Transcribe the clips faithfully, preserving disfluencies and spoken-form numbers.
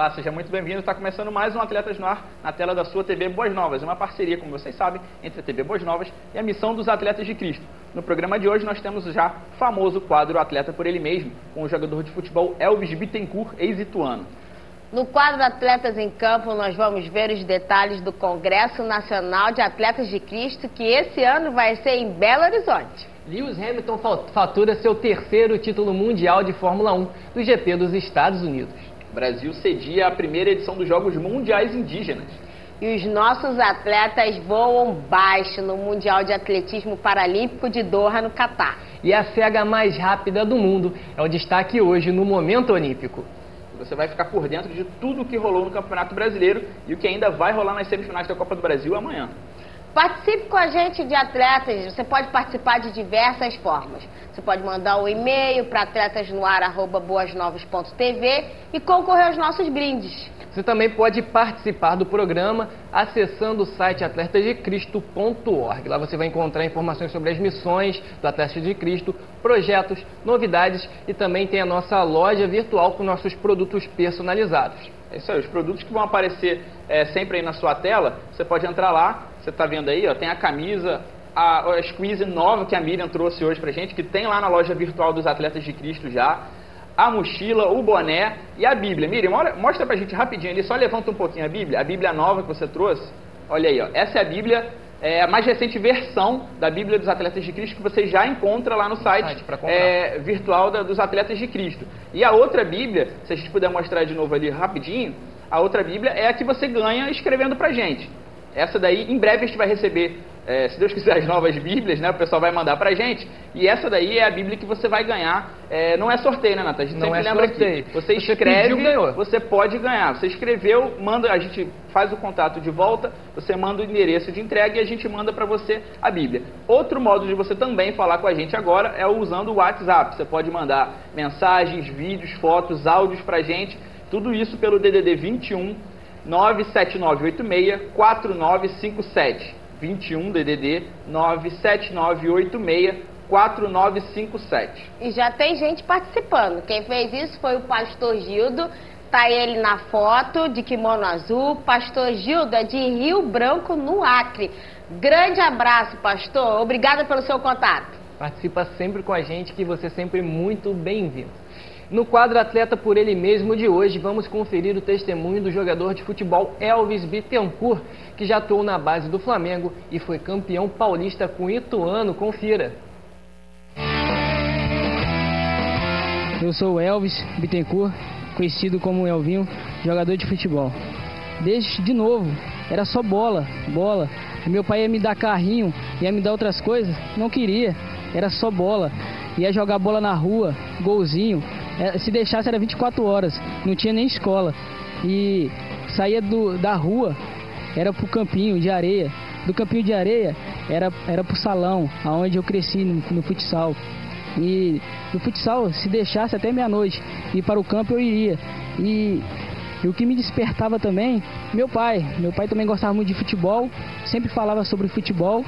Olá, seja muito bem-vindo. Está começando mais um Atletas no Ar na tela da sua T V Boas Novas, uma parceria, como vocês sabem, entre a T V Boas Novas e a Missão dos Atletas de Cristo. No programa de hoje nós temos o já famoso quadro Atleta por Ele Mesmo, com o jogador de futebol Elvis Bittencourt, ex-ituano. No quadro Atletas em Campo, nós vamos ver os detalhes do Congresso Nacional de Atletas de Cristo, que esse ano vai ser em Belo Horizonte. Lewis Hamilton fatura seu terceiro título mundial de Fórmula um do G P dos Estados Unidos. O Brasil cedia a primeira edição dos Jogos Mundiais Indígenas. E os nossos atletas voam baixo no Mundial de Atletismo Paralímpico de Doha, no Catar. E a cega mais rápida do mundo é o destaque hoje no Momento Olímpico. Você vai ficar por dentro de tudo o que rolou no Campeonato Brasileiro e o que ainda vai rolar nas semifinais da Copa do Brasil amanhã. Participe com a gente de atletas, você pode participar de diversas formas. Você pode mandar um e-mail para atletasnoar arroba boasnovas ponto tv e concorrer aos nossos brindes. Você também pode participar do programa acessando o site atletas de cristo ponto org. Lá você vai encontrar informações sobre as missões do Atletas de Cristo, projetos, novidades e também tem a nossa loja virtual com nossos produtos personalizados. É isso aí, os produtos que vão aparecer é, sempre aí na sua tela, você pode entrar lá, você está vendo aí, ó, tem a camisa, a, a squeeze nova que a Miriam trouxe hoje pra gente, que tem lá na loja virtual dos Atletas de Cristo já, a mochila, o boné e a Bíblia. Miriam, olha, mostra pra gente rapidinho ali, só levanta um pouquinho a Bíblia, a Bíblia nova que você trouxe, olha aí, ó, essa é a Bíblia, é a mais recente versão da Bíblia dos Atletas de Cristo que você já encontra lá no site, site é, virtual da, dos Atletas de Cristo. E a outra Bíblia, se a gente puder mostrar de novo ali rapidinho, a outra Bíblia é a que você ganha escrevendo pra gente. Essa daí, em breve a gente vai receber, é, se Deus quiser, as novas Bíblias, né? O pessoal vai mandar pra gente. E essa daí é a Bíblia que você vai ganhar. É, não é sorteio, né, Nata? A gente não sempre é lembra sorteio. que você Você escreve, pediu, ganhou. Você pode ganhar. Você escreveu, manda, a gente faz o contato de volta, você manda o endereço de entrega e a gente manda pra você a Bíblia. Outro modo de você também falar com a gente agora é usando o WhatsApp. Você pode mandar mensagens, vídeos, fotos, áudios pra gente. Tudo isso pelo D D D vinte e um, nove sete nove oito seis, quatro nove cinco sete. vinte e um D D D nove sete nove oito seis, quatro nove cinco sete. E já tem gente participando. Quem fez isso foi o pastor Gildo. Tá ele na foto de kimono azul. Pastor Gildo é de Rio Branco, no Acre. Grande abraço, pastor. Obrigada pelo seu contato. Participa sempre com a gente, que você é sempre muito bem-vindo. No quadro Atleta por Ele Mesmo de hoje, vamos conferir o testemunho do jogador de futebol Elvis Bittencourt, que já atuou na base do Flamengo e foi campeão paulista com o Ituano. Confira. Eu sou o Elvis Bittencourt, conhecido como Elvinho, jogador de futebol. Desde de novo, era só bola, bola. Meu pai ia me dar carrinho, ia me dar outras coisas, não queria, era só bola. Ia jogar bola na rua, golzinho. Se deixasse era vinte e quatro horas, não tinha nem escola. E saía do, da rua, era pro campinho de areia. Do campinho de areia era, era pro salão, aonde eu cresci no, no futsal. E no futsal, se deixasse até meia-noite, ir para o campo eu iria. E, e o que me despertava também, meu pai. Meu pai também gostava muito de futebol, sempre falava sobre futebol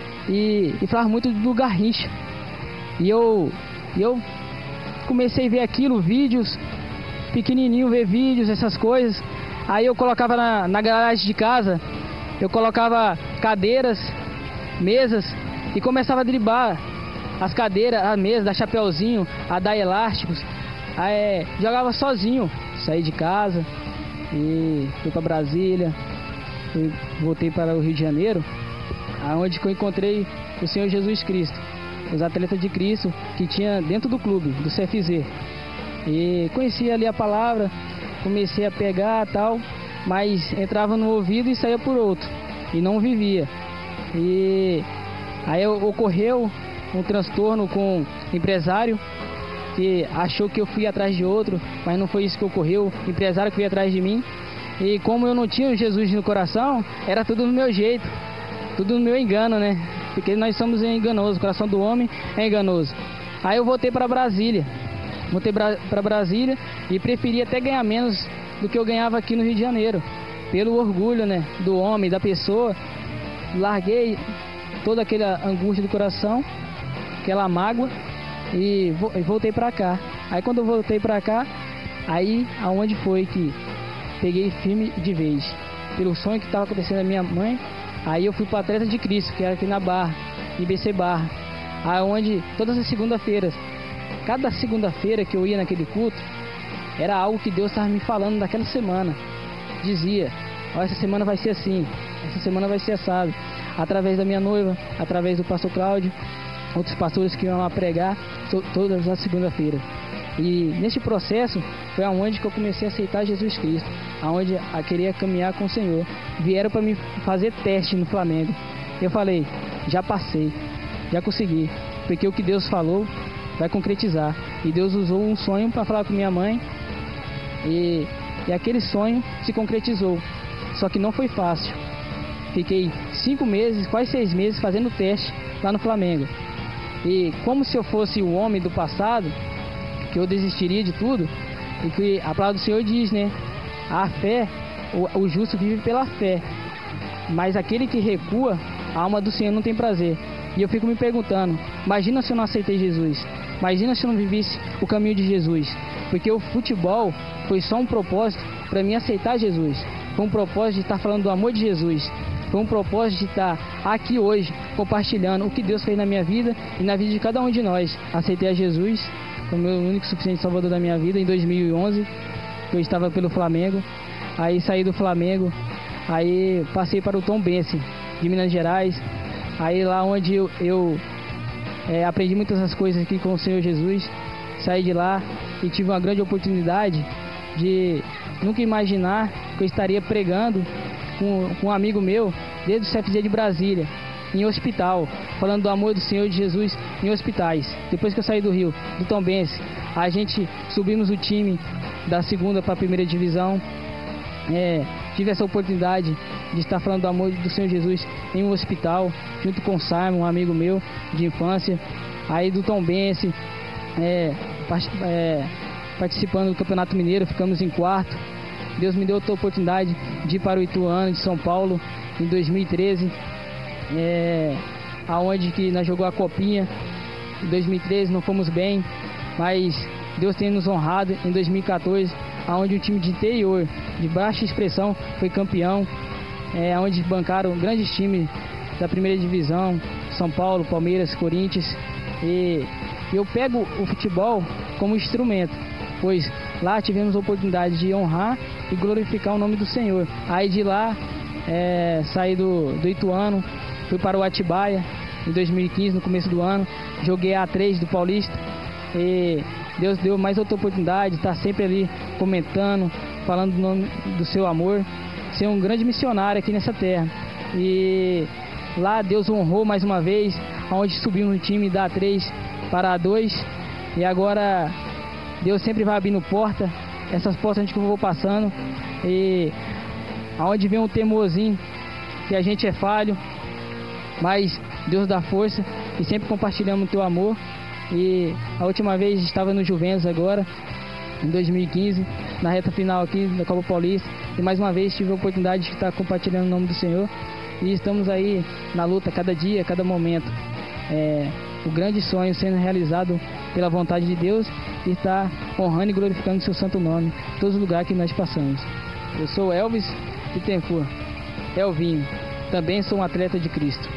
e, e falava muito do Garrincha. E eu, eu comecei a ver aquilo, vídeos, pequenininho, ver vídeos, essas coisas. Aí eu colocava na, na garagem de casa, eu colocava cadeiras, mesas e começava a driblar as cadeiras, a mesa, dar chapeuzinho, a dar elásticos. Aí, jogava sozinho, saí de casa e fui para Brasília, fui, voltei para o Rio de Janeiro, aonde que eu encontrei o Senhor Jesus Cristo, os Atletas de Cristo que tinha dentro do clube, do C F Z. E conhecia ali a palavra, comecei a pegar tal, mas entrava no ouvido e saía por outro, e não vivia. E aí ocorreu um transtorno com um empresário que achou que eu fui atrás de outro, mas não foi isso que ocorreu, o empresário que foi atrás de mim. E como eu não tinha Jesus no coração, era tudo no meu jeito, tudo no meu engano, né? Porque nós somos enganosos, o coração do homem é enganoso. Aí eu voltei para Brasília, voltei para Brasília e preferi até ganhar menos do que eu ganhava aqui no Rio de Janeiro, pelo orgulho, né, do homem, da pessoa. Larguei toda aquela angústia do coração, aquela mágoa e voltei para cá. Aí quando eu voltei para cá, aí aonde foi que peguei firme de vez. Pelo sonho que estava acontecendo na minha mãe, aí eu fui para Atleta de Cristo, que era aqui na Barra, I B C Barra, aonde todas as segunda-feiras, cada segunda-feira que eu ia naquele culto, era algo que Deus estava me falando daquela semana. Dizia, ó, essa semana vai ser assim, essa semana vai ser assado. Através da minha noiva, através do pastor Cláudio, outros pastores que iam lá pregar to todas as segunda-feiras. E nesse processo foi aonde que eu comecei a aceitar Jesus Cristo, aonde eu queria caminhar com o Senhor. Vieram para me fazer teste no Flamengo. Eu falei, já passei, já consegui, porque o que Deus falou vai concretizar. E Deus usou um sonho para falar com minha mãe, e, e aquele sonho se concretizou. Só que não foi fácil. Fiquei cinco meses, quase seis meses fazendo teste lá no Flamengo. E como se eu fosse o homem do passado, que eu desistiria de tudo, e que a palavra do Senhor diz, né? A fé, o, o justo vive pela fé, mas aquele que recua, a alma do Senhor não tem prazer. E eu fico me perguntando, imagina se eu não aceitei Jesus, imagina se eu não vivesse o caminho de Jesus, porque o futebol foi só um propósito para mim aceitar Jesus, foi um propósito de estar falando do amor de Jesus, foi um propósito de estar aqui hoje compartilhando o que Deus fez na minha vida e na vida de cada um de nós. Aceitei a Jesus como meu único e suficiente salvador da minha vida em dois mil e onze, eu estava pelo Flamengo, aí saí do Flamengo, aí passei para o Tombense de Minas Gerais, aí lá onde eu, eu é, aprendi muitas das coisas aqui com o Senhor Jesus, saí de lá e tive uma grande oportunidade de nunca imaginar que eu estaria pregando com, com um amigo meu desde o C F Z de Brasília, em hospital, falando do amor do Senhor de Jesus em hospitais. Depois que eu saí do Rio, do Tombense, a gente subimos o time da segunda para a primeira divisão. É, tive essa oportunidade de estar falando do amor do Senhor Jesus em um hospital, junto com o Simon, um amigo meu de infância. Aí do Tombense, é, part, é, participando do Campeonato Mineiro, ficamos em quarto. Deus me deu outra oportunidade de ir para o Ituano de São Paulo em dois mil e treze, é, aonde que nós jogou a Copinha. Em dois mil e treze não fomos bem, mas Deus tem nos honrado em dois mil e quatorze, aonde um time de interior, de baixa expressão, foi campeão, é, onde bancaram grandes times da primeira divisão, São Paulo, Palmeiras, Corinthians. E eu pego o futebol como instrumento, pois lá tivemos a oportunidade de honrar e glorificar o nome do Senhor. Aí de lá, é, saí do, do Ituano, fui para o Atibaia em dois mil e quinze, no começo do ano, joguei a A três do Paulista, e Deus deu mais outra oportunidade de estar sempre ali comentando, falando do nome do seu amor, ser um grande missionário aqui nessa terra. E lá Deus honrou mais uma vez, onde subimos no time da A três para a A dois, e agora Deus sempre vai abrindo porta, essas portas onde que eu vou passando, e aonde vem um temorzinho que a gente é falho, mas Deus dá força e sempre compartilhamos o teu amor. E a última vez estava no Juventus agora, em dois mil e quinze, na reta final aqui da Copa Paulista, e mais uma vez tive a oportunidade de estar compartilhando o nome do Senhor, e estamos aí na luta cada dia, cada momento. É, o grande sonho sendo realizado pela vontade de Deus, e estar honrando e glorificando o seu santo nome em todos os lugares que nós passamos. Eu sou Elvis Bittencourt, Elvinho, também sou um atleta de Cristo.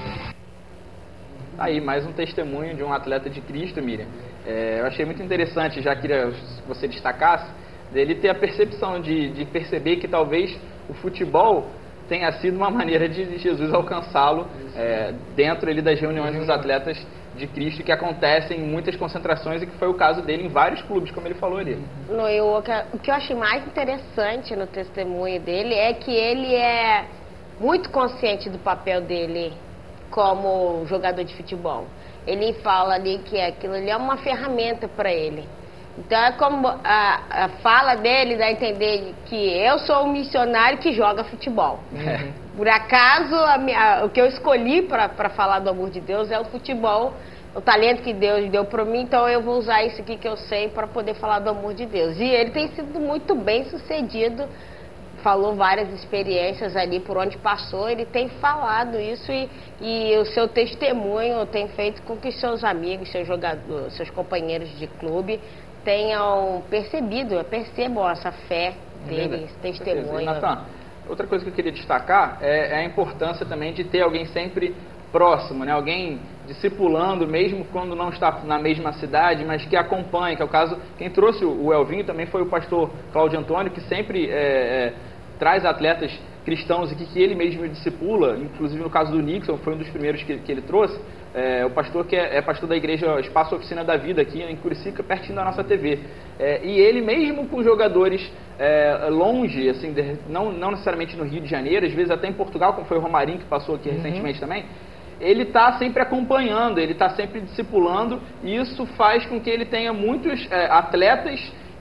Aí, mais um testemunho de um atleta de Cristo, Miriam. É, eu achei muito interessante, já queria que você destacasse, dele ter a percepção de, de perceber que talvez o futebol tenha sido uma maneira de Jesus alcançá-lo é, dentro ali das reuniões dos atletas de Cristo, que acontecem em muitas concentrações, e que foi o caso dele em vários clubes, como ele falou ali. No, eu, o que eu achei mais interessante no testemunho dele é que ele é muito consciente do papel dele como jogador de futebol. Ele fala ali que aquilo ali é uma ferramenta para ele. Então é como a, a fala dele dá a entender que eu sou um missionário que joga futebol. Uhum. Por acaso a minha, o que eu escolhi para falar do amor de Deus é o futebol, o talento que Deus deu para mim, então eu vou usar isso aqui que eu sei para poder falar do amor de Deus. E ele tem sido muito bem sucedido, falou várias experiências ali por onde passou, ele tem falado isso, e, e o seu testemunho tem feito com que seus amigos, seus jogadores, seus companheiros de clube tenham percebido, percebam essa fé dele, esse testemunho. Natan, outra coisa que eu queria destacar é, é a importância também de ter alguém sempre próximo, né? Alguém discipulando, mesmo quando não está na mesma cidade, mas que acompanha, que é o caso, quem trouxe o Elvinho também foi o pastor Cláudio Antônio, que sempre é, é, traz atletas cristãos e que, que ele mesmo discipula, inclusive no caso do Nixon, foi um dos primeiros que, que ele trouxe, é, o pastor que é, é pastor da igreja Espaço Oficina da Vida, aqui em Curicica, pertinho da nossa T V. É, e ele mesmo com jogadores é, longe, assim, de, não, não necessariamente no Rio de Janeiro, às vezes até em Portugal, como foi o Romarinho que passou aqui uhum. recentemente também, ele está sempre acompanhando, ele está sempre discipulando, e isso faz com que ele tenha muitos é, atletas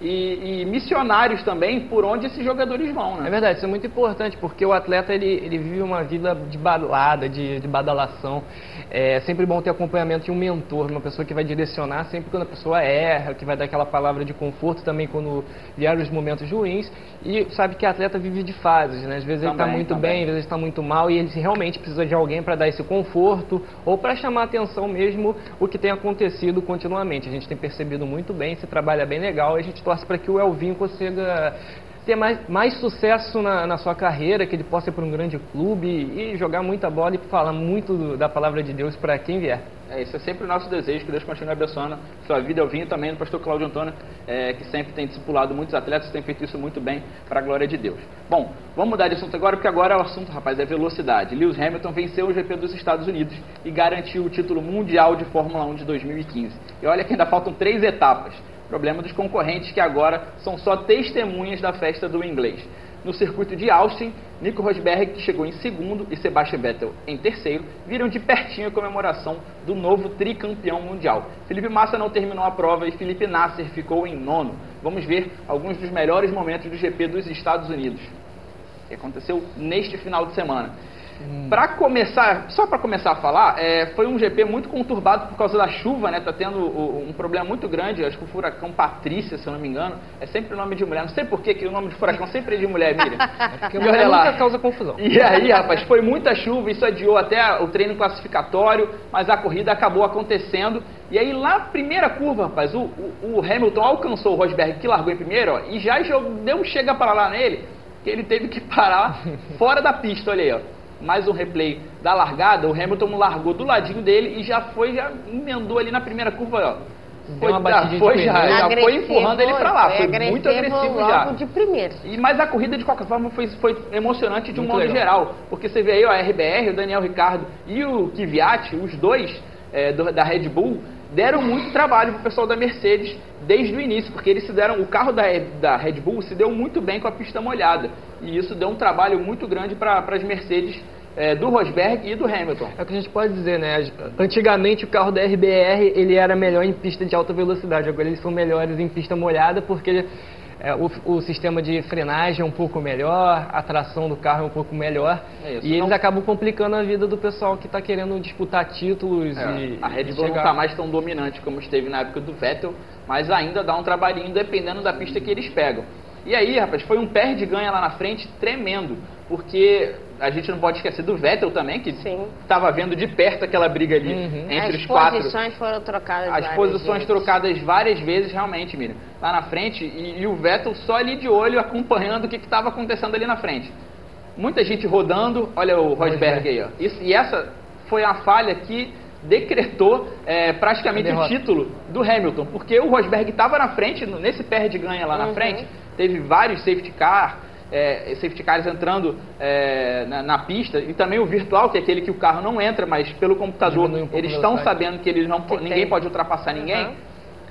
E, e missionários também por onde esses jogadores vão, né? É verdade, isso é muito importante, porque o atleta ele, ele vive uma vida de balada, de, de badalação. É sempre bom ter acompanhamento de um mentor, uma pessoa que vai direcionar sempre quando a pessoa erra, que vai dar aquela palavra de conforto também quando vierem os momentos ruins. E sabe que o atleta vive de fases, né? Às vezes também, ele está muito também. bem, às vezes ele está muito mal, e ele realmente precisa de alguém para dar esse conforto ou para chamar a atenção mesmo o que tem acontecido continuamente. A gente tem percebido muito bem, esse trabalho é bem legal, e a gente torce para que o Elvinho consiga ter mais, mais sucesso na, na sua carreira, que ele possa ir para um grande clube e jogar muita bola e falar muito do, da palavra de Deus para quem vier. É, isso é sempre o nosso desejo, que Deus continue abençoando sua vida, Elvinho, também do pastor Cláudio Antônio, é, que sempre tem discipulado muitos atletas, tem feito isso muito bem para a glória de Deus. Bom, vamos mudar de assunto agora, porque agora o assunto, rapaz, é velocidade. Lewis Hamilton venceu o G P dos Estados Unidos e garantiu o título mundial de Fórmula um de dois mil e quinze. E olha que ainda faltam três etapas. Problema dos concorrentes, que agora são só testemunhas da festa do inglês. No circuito de Austin, Nico Rosberg, que chegou em segundo, e Sebastian Vettel em terceiro, viram de pertinho a comemoração do novo tricampeão mundial. Felipe Massa não terminou a prova e Felipe Nasser ficou em nono. Vamos ver alguns dos melhores momentos do G P dos Estados Unidos, que aconteceu neste final de semana. Hum. Para começar, só para começar a falar, é, foi um G P muito conturbado por causa da chuva, né? Tá tendo um, um problema muito grande. Acho que o furacão Patrícia, se eu não me engano, é sempre o nome de mulher. Não sei por que que o nome de furacão sempre é de mulher, Miriam. É porque mulher nunca causa confusão. E aí, rapaz, foi muita chuva, isso adiou até o treino classificatório, mas a corrida acabou acontecendo. E aí, lá na primeira curva, rapaz, o, o, o Hamilton alcançou o Rosberg, que largou em primeiro, ó, e já deu um chega para lá nele, que ele teve que parar fora da pista, olha aí, ó. Mais um replay da largada, o Hamilton largou do ladinho dele e já foi, já emendou ali na primeira curva, ó. Foi, uma já, foi, já, já foi empurrando ele para lá, foi, foi muito agressivo já. De primeiro. E, mas a corrida, de qualquer forma, foi, foi emocionante de um muito modo legal. geral, porque você vê aí ó, a R B R, o Daniel Ricciardo e o Kvyat, os dois é, do, da Red Bull, deram muito trabalho para o pessoal da Mercedes desde o início, porque eles se deram, o carro da, da Red Bull se deu muito bem com a pista molhada, e isso deu um trabalho muito grande para as Mercedes é, do Rosberg e do Hamilton. É o que a gente pode dizer, né? Antigamente o carro da R B R ele era melhor em pista de alta velocidade, agora eles são melhores em pista molhada porque é, o, o sistema de frenagem é um pouco melhor, a tração do carro é um pouco melhor, é isso, e não... eles acabam complicando a vida do pessoal que está querendo disputar títulos. É, e a Red Bull chegar... não está mais tão dominante como esteve na época do Vettel, mas ainda dá um trabalhinho dependendo da pista que eles pegam. E aí, rapaz, foi um perde-ganha lá na frente tremendo, porque a gente não pode esquecer do Vettel também, que estava vendo de perto aquela briga ali uhum. entre As os quatro. As posições foram trocadas As várias posições vezes. trocadas várias vezes, realmente, Miriam, lá na frente, e, e o Vettel só ali de olho, acompanhando o que estava acontecendo ali na frente. Muita gente rodando, olha o Rosberg aí, ó. Isso, e essa foi a falha que decretou é, praticamente o título do Hamilton, porque o Rosberg estava na frente, nesse perde-ganha lá na uhum. frente, teve vários safety car, é, safety cars entrando é, na, na pista, e também o virtual, que é aquele que o carro não entra, mas pelo computador um eles estão sabendo que eles não, que ninguém tem. pode ultrapassar ninguém. Uhum.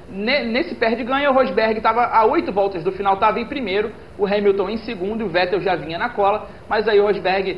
Nesse perde-ganha, o Rosberg estava a oito voltas do final, estava em primeiro, o Hamilton em segundo, e o Vettel já vinha na cola, mas aí o Rosberg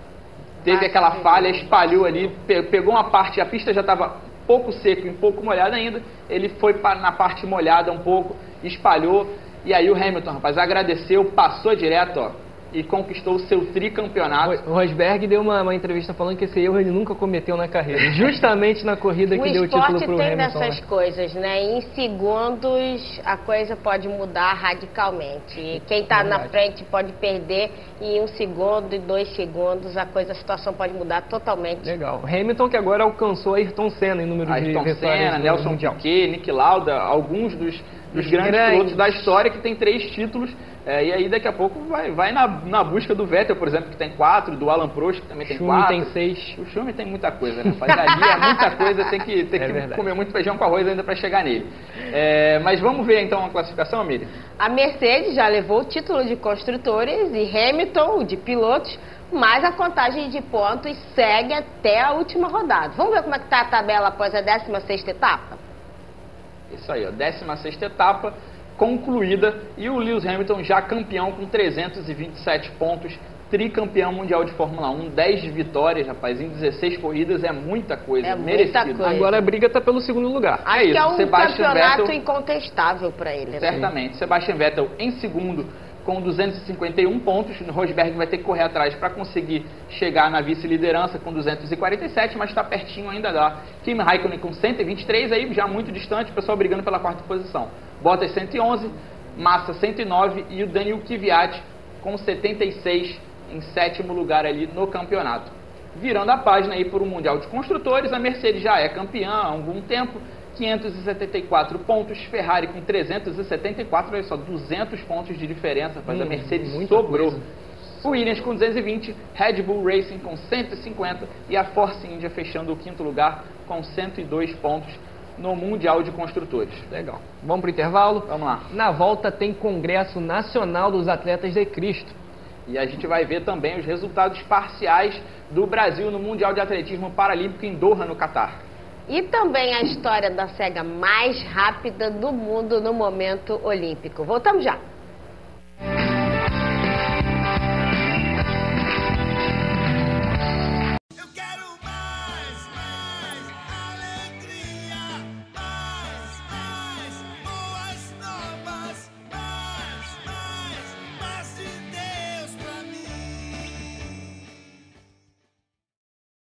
teve ah, aquela falha, espalhou ali, pegou uma parte, a pista já estava pouco seco e um pouco molhada ainda, ele foi na parte molhada um pouco, espalhou, e aí o Hamilton, rapaz, agradeceu, passou direto, ó, e conquistou o seu tricampeonato. O Rosberg deu uma, uma entrevista falando que esse erro ele nunca cometeu na carreira, justamente na corrida que deu o título pro Hamilton. O esporte tem dessas coisas, né? Em segundos a coisa pode mudar radicalmente. E quem está na frente pode perder em um segundo e dois segundos, a coisa, a situação pode mudar totalmente. Legal. Hamilton que agora alcançou a Ayrton Senna em número de Ayrton vitórias. Senna, Nelson Piquet, Nick Lauda, alguns dos, dos grandes, grandes pilotos da história que tem três títulos É, e aí daqui a pouco vai, vai na, na busca do Vettel, por exemplo, que tem quatro, do Alan Prost, que também tem Schumi quatro. tem seis. O Schumi tem muita coisa, né? Mas ali é muita coisa, tem que, tem É que verdade. comer muito feijão com arroz ainda para chegar nele. É, mas vamos ver então a classificação, Miriam? A Mercedes já levou o título de construtores e Hamilton, o de pilotos, mas a contagem de pontos segue até a última rodada. Vamos ver como é que está a tabela após a décima sexta etapa? Isso aí, ó, décima sexta etapa concluída e o Lewis Hamilton já campeão com trezentos e vinte e sete pontos, tricampeão mundial de Fórmula um, dez vitórias, rapaz, em dezesseis corridas, é muita coisa, É muita merecido. coisa. Agora a briga tá pelo segundo lugar. Acho isso, que é um Sebastian campeonato Vettel- incontestável para ele. Né? Certamente, Sebastian Vettel em segundo com duzentos e cinquenta e um pontos, Rosberg vai ter que correr atrás para conseguir chegar na vice-liderança com duzentos e quarenta e sete, mas está pertinho ainda lá. Kimi Raikkonen com cento e vinte e três, aí já muito distante, o pessoal brigando pela quarta posição. Bottas cento e onze, Massa cento e nove e o Daniil Kvyat com setenta e seis em sétimo lugar ali no campeonato. Virando a página aí para o Mundial de Construtores, a Mercedes já é campeã há algum tempo, quinhentos e setenta e quatro pontos, Ferrari com trezentos e setenta e quatro, olha só, duzentos pontos de diferença, mas Hum, a Mercedes muita sobrou. coisa. O Williams com duzentos e vinte, Red Bull Racing com cento e cinquenta e a Force India fechando o quinto lugar com cento e dois pontos no Mundial de Construtores. Legal. Vamos pro intervalo? Vamos lá. Na volta tem Congresso Nacional dos Atletas de Cristo. E a gente vai ver também os resultados parciais do Brasil no Mundial de Atletismo Paralímpico em Doha, no Catar. E também a história da cega mais rápida do mundo no momento olímpico. Voltamos já.